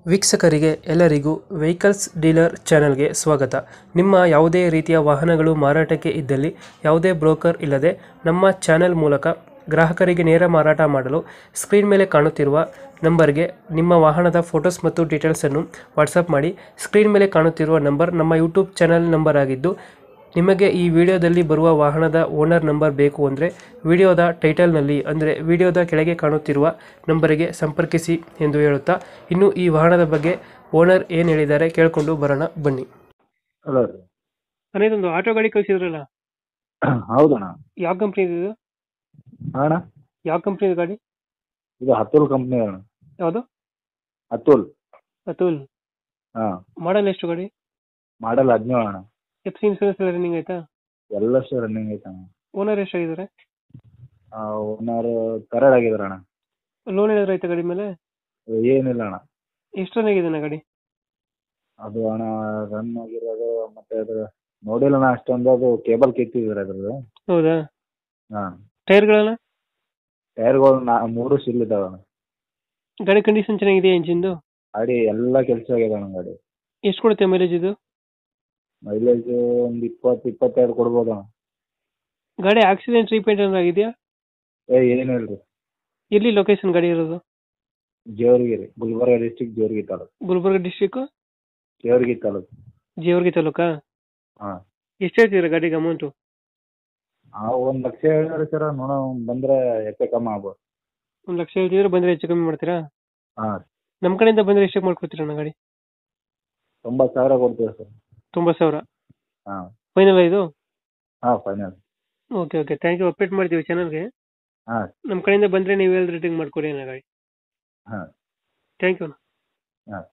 ವೀಕ್ಷಕರಿಗೆ ಎಲ್ಲರಿಗೂ vehicles dealer ಚಾನೆಲ್ಗೆ ಸ್ವಾಗತ. ನಿಮ್ಮ ಯಾವುದೇ ರೀತಿಯ ವಾಹನಗಳು ಮಾರಾಟಕ್ಕೆ ಇದ್ದಲ್ಲಿ ಯಾವುದೇ ಬ್ರೋಕರ್ ಇಲ್ಲದೆ ನಮ್ಮ ಚಾನೆಲ್ ಮೂಲಕ ಗ್ರಾಹಕರಿಗೆ ನೇರ ಮಾರಾಟ ಮಾಡಲು ಸ್ಕ್ರೀನ್ ಮೇಲೆ ಕಾಣುತ್ತಿರುವ ನಂಬರ್ಗೆ ನಿಮ್ಮ ವಾಹನದ ಫೋಟೋಸ್ ಮತ್ತು ಡೀಟೇಲ್ಸನ್ನು ವಾಟ್ಸಪ್ ಮಾಡಿ. ಸ್ಕ್ರೀನ್ ಮೇಲೆ ಕಾಣುತ್ತಿರುವ ನಂಬರ್ ನಮ್ಮ ಯೂಟ್ಯೂಬ್ ಚಾನೆಲ್ ನಂಬರ್ ಆಗಿದ್ದು, ನಿಮಗೆ ಈ ವಿಡಿಯೋದಲ್ಲಿ ಬರುವ ವಾಹನದ ಓನರ್ ನಂಬರ್ ಬೇಕು ಅಂದರೆ ವಿಡಿಯೋದ ಟೈಟಲ್ನಲ್ಲಿ ಅಂದರೆ ವಿಡಿಯೋದ ಕೆಳಗೆ ಕಾಣುತ್ತಿರುವ ನಂಬರಿಗೆ ಸಂಪರ್ಕಿಸಿ ಎಂದು ಹೇಳುತ್ತಾ, ಇನ್ನು ಈ ವಾಹನದ ಬಗ್ಗೆ ಓನರ್ ಏನು ಹೇಳಿದ್ದಾರೆ ಕೇಳಿಕೊಂಡು ಬರೋಣ ಬನ್ನಿ. ಹಲೋ ರೀ. ಅಣ್ಣ, ಇದೊಂದು ಆಟೋ ಗಾಡಿ ಕಳಿಸಿದ್ರಲ್ಲ, ಹೌದಣ್ಣ. ಯಾವ ಕಂಪ್ನಿ ಇದು? ಅಣ್ಣ, ಯಾವ ಕಂಪ್ನಿ ಇದು ಗಾಡಿ? ಇದು ಅತುಲ್ ಕಂಪ್ನಿ ಅಣ್ಣ. ಯಾವುದು? ಅತುಲ್. ಅತುಲ್. ಹಾಂ. ಮಾಡಲ್ ಎಷ್ಟು ಗಾಡಿ? ಮಾಡಲ್ 17 ಅಣ್ಣ. ಎಫ್ಸಿ ಇನ್ಸೂರೆನ್ಸ್ ಎಲ್ಲ ರನ್ನಿಂಗ್ ಆಯ್ತಾ? ಎಲ್ಲಷ್ಟು ರನ್ನಿಂಗ್ ಐತೆ ಅಣ್ಣ. ಓನರ್ ಎಷ್ಟಾಗಿದ್ದಾರೆ? ಓನರ್ ಕರಡ್ ಆಗಿದಾರೆ ಅಣ್ಣ. ಲೋನ್ ಏನಾದ್ರು ಆಯ್ತಾ ಗಾಡಿ ಮೇಲೆ? ಏನಿಲ್ಲ ಅಣ್ಣ. ಎಷ್ಟು ರನ್ ಆಗಿದೆ ಗಾಡಿ? ಅದು ಅಣ್ಣ ರನ್ ಆಗಿರೋದು ಮತ್ತೆ ಅದು ನೋಡಿಲ್ಲ ಅಣ್ಣ ಅಷ್ಟೊಂದು. ಅದು ಕೇಬಲ್ ಕಿತ್ತಿದ್ದಾರೆ ಅದ್ರದ್ದು. ಹೌದಾ? ಹಾಂ. ಟೈರ್ಗಳನ್ನ? ಟೈರ್ಗಳು 3 ಸಿಲ್ ಇದಾವೆ ಅಣ್ಣ. ಗಾಡಿ ಕಂಡೀಷನ್ ಚೆನ್ನಾಗಿದೆಯಾ ಇಂಜಿನ್ದು? ಗಾಡಿ ಎಲ್ಲ ಕೆಲಸ ಆಗಿದೆ ಅಣ್ಣ. ಗಾಡಿ ಎಷ್ಟು ಕೊಡುತ್ತೆ ಮೈಲೇಜ್ ಇದು? ಮೈಲೇಜ್ ಒಂದು 20-22 ಕೊಡ್ಬೋದು ಅಣ್ಣ. ಗಾಡಿ ಆಕ್ಸಿಡೆಂಟ್ ರೀಪೇಂಟ್ ಏನಾದ್ರು ಆಗಿದೆಯಾ? ಏನಿಲ್ಲ ರೀ. ಎಲ್ಲಿ ಲೊಕೇಶನ್ ಗಾಡಿ ಇರೋದು? ಜೇವರ್ಗಿ, ಗುಲ್ಬರ್ಗ ಡಿಸ್ಟಿಕ್, ಜೇವರ್ಗಿ ತಾಲೂಕು. ಗುಲ್ಬರ್ಗ ಡಿಸ್ಟಿಕ್, ಜೇವರ್ಗಿ ತಾಲೂಕು. ಜೇವರ್ಗಿ ತಾಲೂಕಾ? ಹಾಂ. ಎಷ್ಟು ಹೇಳ್ತೀರಾ ಗಾಡಿಗೆ ಅಮೌಂಟು? 1 ಲಕ್ಷ ಹೇಳಿದ್ರೆ ಸರ್, ನೋಡೋ ಬಂದರೆ ಹೆಚ್ಚು ಕಮ್ಮಿ ಆಗ್ಬೋದು. 1 ಲಕ್ಷ ಹೇಳ್ತಿದ್ರೆ ಬಂದರೆ ಹೆಚ್ಚು ಕಮ್ಮಿ ಮಾಡ್ತೀರಾ? ಹಾಂ. ನಮ್ಮ ಕಡೆಯಿಂದ ಬಂದರೆ ಎಷ್ಟಕ್ಕೆ ಮಾಡ್ಕೊಡ್ತೀರಾ ಅಣ್ಣ ಗಾಡಿ? 90,000 ಕೊಡ್ತೀವಿ ಸರ್. 90,000? ಹಾಂ. ಫೈನಲ್ ಇದು? ಹಾಂ, final. Okay okay, thank you. Update ಮಾಡ್ತೀವಿ ಚಾನಲ್ಗೆ. ಹಾಂ. ನಮ್ಮ ಕಡೆಯಿಂದ ಬಂದರೆ ನೀವು ಹೇಳಿದ ರೇಟಿಂಗ್ ಮಾಡ್ಕೊಡಿ ಅಣ್ಣ ಗಾಡಿ. ಹಾಂ. Thank you. ಹಾಂ.